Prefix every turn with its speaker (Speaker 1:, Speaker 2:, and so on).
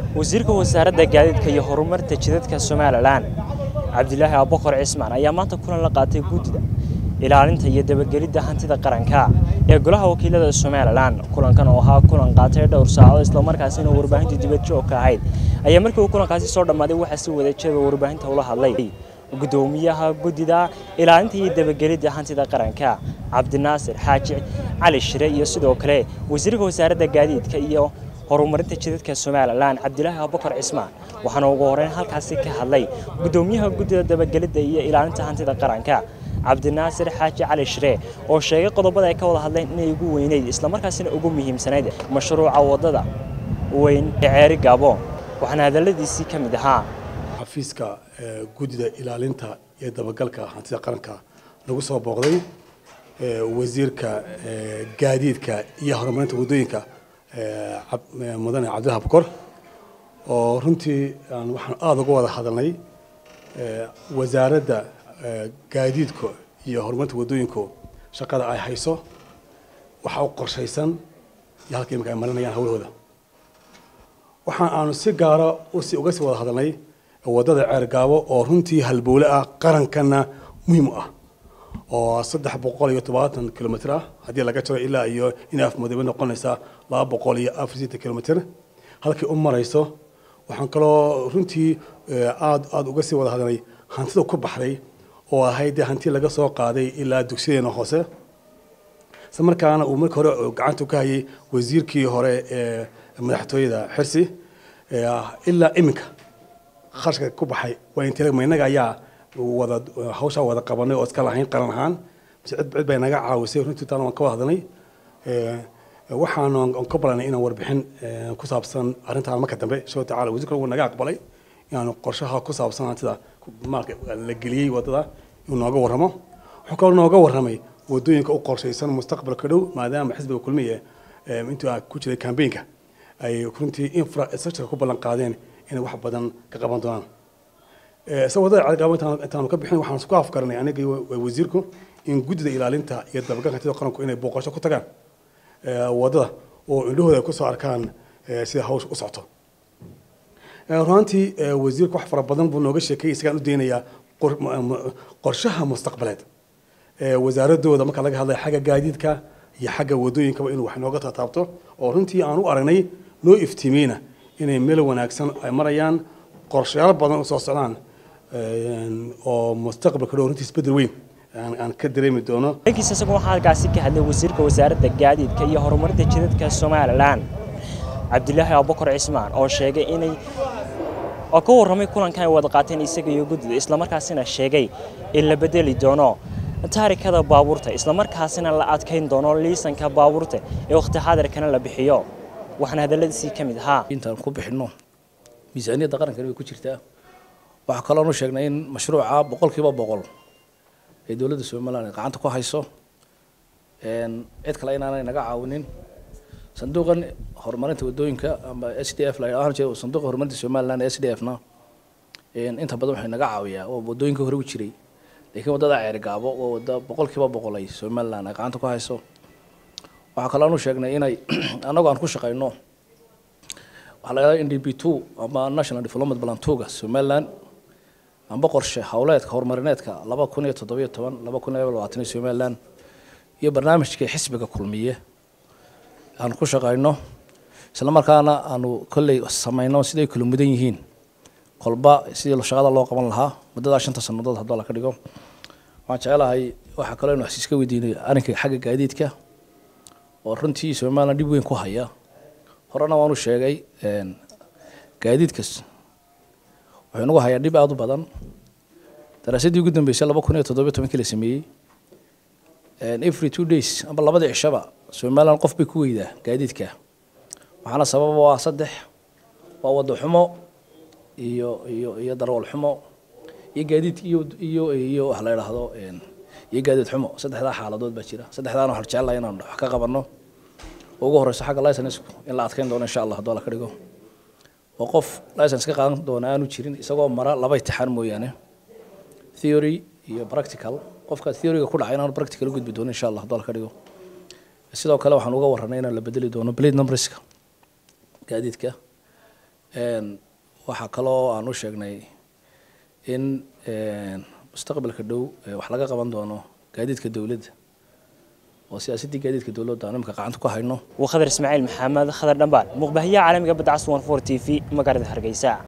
Speaker 1: wasiirka wasaaradda gaadiidka iyo horumarta jidadka Soomaaliland Cabdilaahi Abubakar Cismaan ayaa maanta kulan la qaatay guddida ilaalinta iyo dabagalida hantida qaranka ee golaha wakiilada Soomaaliland. Kulankan oo ahaa kulan qaatay dhowr saacadood isla markaasina warbaahinta dibadda joog ka ahayd ayaa markii uu kulankaasi soo dhamaaday waxa si wada jeeda warbaahinta ula hadlay gudoomiyaha guddida ilaalinta iyo dabagalida hantida qaranka Cabdinaasir Xaaji Cali Shire iyo sidoo kale wasiirka wasaaradda gaadiidka iyo horumarinta jidadka Soomaaliland Cabdilaahi Abubakar Cismaan waxaana ugu horeyn halkaasi ka hadlay gudoomiyaha guddida dabagalida iyo ilaalinta hantida qaranka Cabdinaasir Xaaji Cali Shire oo sheegay qodobada ay ka wada hadleen inay ugu weyneyd isla markaasina ugu muhiimsanayd mashruuca wadada weyn ee Ceeri Gaabo waxaana hadaladiisii ka mid ahaa
Speaker 2: xafiiska guddida ilaalinta iyo dabagalka hantida qaranka lagu soo booqday wasiirka gaadiidka iyo horumarinta wadooyinka mudane Cabdilaahi Abubakar oo runtii waxaan aad uga wada hadalnay wasaaradda gaadiidka iyo horumarinta wadooyinka shaqada ay hayso waxa uu qorshaysan iyo halkii ay marinayaan hawlahooda waxaan aanu si gaar ah uga sii wada hadalnay wadada Ceeri Gaabo oo runtii halbowle ah qarankana muhiim ah oo 370 kilomitir ah hadii laga jaro ilaa iyo inaaf muddo noqonaysa 240 kilomitir halkii u marayso waxaan kaloo runtii aad uga sii wada hadalnay hantida ku baxday oo ahayd hanti laga soo qaaday ilaa dugsiyeena hoose samarkaana uu markii hore gacanta ka hayay wasiirkii hore ee madaxtooyada Xirsi ilaa iminka kharashka ku baxay waa intii maynaga ayaa wada hawsha wada qabanay oo iska lahayn qaran ahaan cid bay naga caawisay runtii taan waan ka wada hadalnay waxaan ka balanay inaan warbixin ku saabsan arrintan marka dambe soo tacaala wasiirka uu naga aqbalay inaan qorshaha ku saabsan hantida maalka la geliyay wadada inuu nooga warramo wuxuu kaloo nooga warramay wadooyinka u qorshaysan mustaqbalka dhow maadaama xisbiga kulmiye intuu ku jiray campaign-ka ay runtii infrastructure ku ballan qaadeen inay wax badan ka qaban doonaan wadada Ceeri Gaabo intaan ka bixin waxaan isku afkarnay aniga wasiirku in guddida ilaalinta iyo dabagalka hantida qaranku inay booqasho ku tagaan wadada oo indhahooda ku soo arkaan sida hawsha u socoto runtii wasiirku wax fara badan buu nooga sheekay isaga u deenayaa qorshaha mustaqbaleed wasaaradooda marka laga hadlay xagga gaadiidka iyo xagga wadooyinka inuu wax nooga taabto oo runtii aan u aragnay noo iftiimeyna inay meel wanaagsan ay marayaan qorshayaal badan u soo socdaan oo mustaqbalka dhow runtii isbedel weyn aan ka dareemi doono
Speaker 1: inkiisa isagoo halkaasi ka hadlay wasiirka wasaaradda gaadiidka iyo horumarinta jidadka Soomaaliland Cabdilaahi Abubakar Cismaan oo sheegay inay oo ka warramay kulankan ay wada qaateen isaga iyo guddida isla markaasina sheegay in la bedeli doono taarikada baabuurta isla markaasina la adkeyn doono liisanka baabuurta ee waqti xaadirkana la bixiyo waxaan hadaladiisii ka mid ahaa
Speaker 3: intaan ku bixino miisaaniyadda qaranka ay ku jirtaa waxa kale oo sheegnay in mashruuca 100% ee dawladda Soomaaliland gacanta ku hayso cid kale inaanay naga caawinin sanduuqan horumarinta wadooyinka ama SDF la yiraahdo sanduuqa horumarinta Soomaaliland SDF-na inta badan waxay naga caawiyaa oo wadooyinka hore u jiray laakiin wadada Ceeri Gaabo oo wada 100% ay Soomaaliland gacanta ku hayso waxa kale oo sheegnay inay anagu aan ku shaqeyno waxa la yiraahdo NDP2 ama National Development Plan 2ga Soomaaliland amba qorshe hawleedka horumarineedka 2017-2020 Soomaaliland iyo barnaamijka xisbiga kulmiye aan ku shaqeyno isla markaana aanu kulli sameeyno sidii kala mudan yihiin qolba sidii shaqada loo qaban lahaa muddada 5 sanadood hadda la ka dhigo waxaan jecelahay waxa kale inuu xasiiska weydiinay arrinka xagga gaadiidka oo runtii Soomaaliland dib weyn ku haya horena waanu sheegay gaadiidkas waxay nagu hayaan dib aad u badan daraasadii ugu dambeysay 2017 la sameeyay every 2 days amba labada cishaba Soomaaliland qof bay ku weydaa gaadiidka waxaana sabab waa 3 waa wado xumo iyo darawal xumo iyo gaadiid iyo wax la yiraahdo iyo gaadiid xumo saddexda xaaladood baa jira saddexdaana waxaan jecelahay inaan wax ka qabanno ugu horeysa xagga license in la adkeyn doono insha Allah hadoo la ka dhigo oo qof license ka qaadan doona aanu jirin isagoo mara laba imtixaan mooyaane theory iyo practical qofka theory-ga ku dhacay inaan practical u gudbi doono insha Allah hadoo la ka dhigo sidoo kale waxaan uga warranay in la bedeli doono plate numberska gaadiidka waxaa kaloo aan u sheegnay in mustaqbalka dhow wax laga qaban doono gaadiidka dawladda oo siyaasadii gaadiidka dawladda aan imika gacanta ku hayno.
Speaker 1: وخضر إسماعيل محمد خضر دنبال مقبهية عالمية بدعس 14 TV مقارنة هرقيساء.